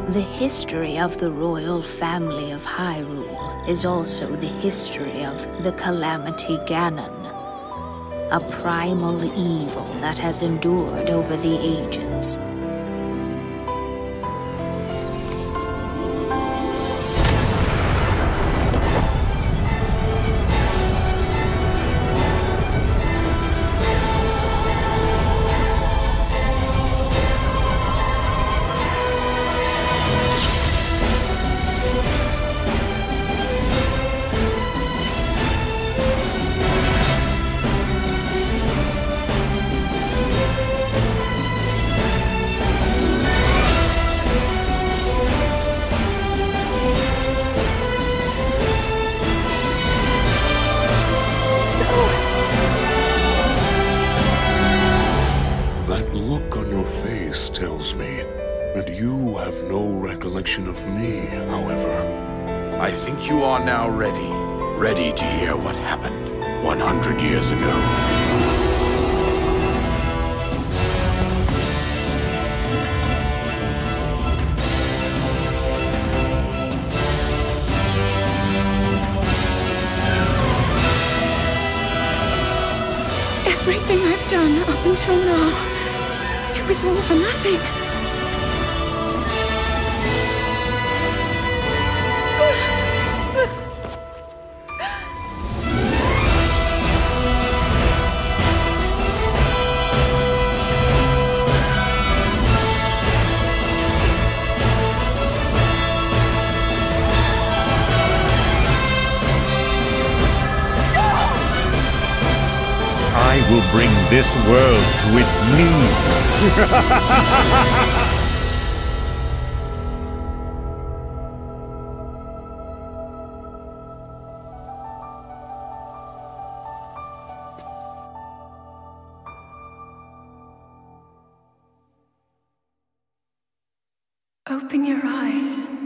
The history of the royal family of Hyrule is also the history of the Calamity Ganon, a primal evil that has endured over the ages. Tells me that you have no recollection of me, however. I think you are now ready to hear what happened 100 years ago. Everything I've done up until now, it was all for nothing. I will bring this world to its knees. Open your eyes.